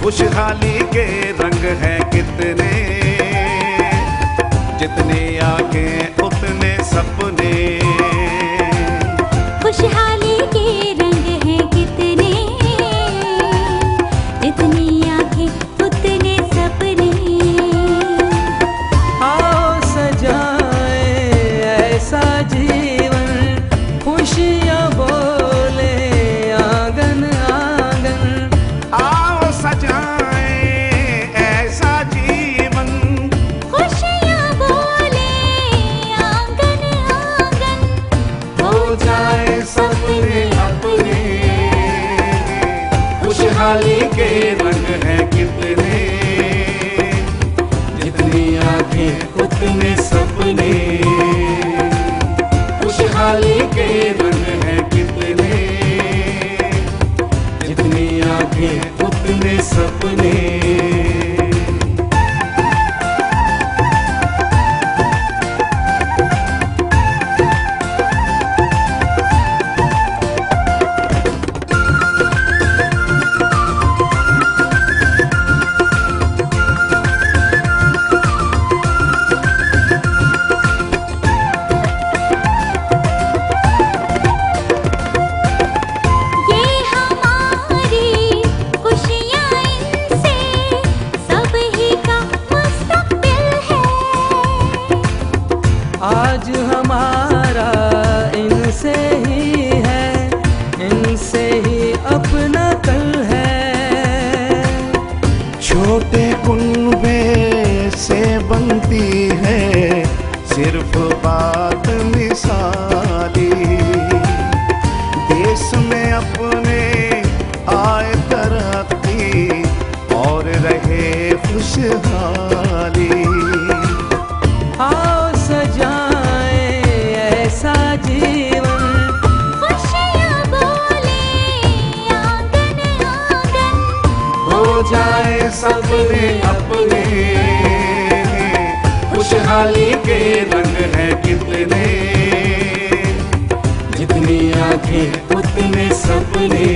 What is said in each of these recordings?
खुशहाली के रंग हैं कितने, जितनी आंखें उतने सपने। खुशहाली के रंग हैं कितने, जितनी आंखें उतने सपने। आओ सजाए ऐसा जीवन, खुशियाँ बोले आंगन आंगन। आओ सजाए ऐसा जीवन, खुशियाँ बोले आंगन आंगन। हो जाए सपने अपने। खुशहाली के रंग हैं कितने, जितनी आंखें उतने सपने। खुशहाली के रंग हैं कितने, जितनी आंखें उतने सपने। आज हमारा इनसे ही है, इनसे ही अपना कल है। छोटे कुनबे से बनती है सिर्फ बात मिसाली। देश में अपने आए तरक्की और रहे खुशहाली। आओ सजाए ऐसा जीवन, खुशियाँ बोले आंगन आंगन। हो जाए सपने अपने। खुशहाली के रंग हैं कितने, जितनी आंखें उतने सपने।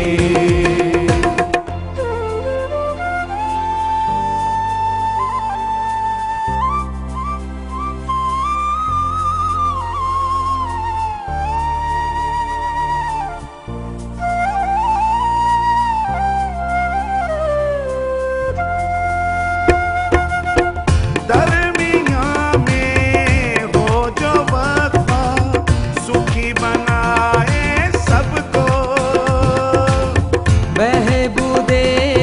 दरमियाँ में हो जो वफा, सुखी बनाए सबको। बहबूदे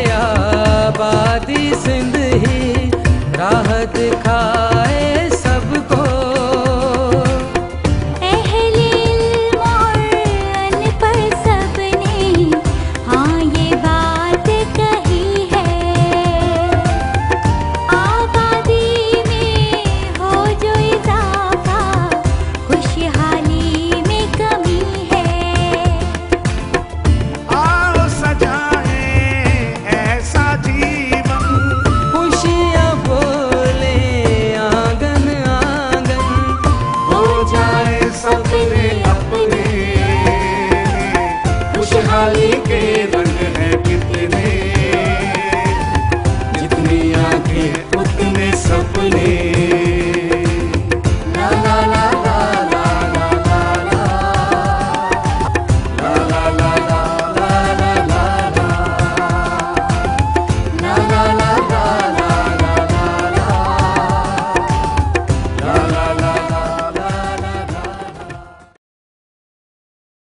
आबादी सिंध ही राह दिखाए सबको। अहले इल्म और अनपढ़ सबने हाँ ये बात कही है। आबादी में हो जो इजाफा, खुशहाली में कमी है। आओ सजाए ऐसा जीवन, खुशियाँ बोले आंगन आंगन। हो जाए सपने अपने। खुशहाली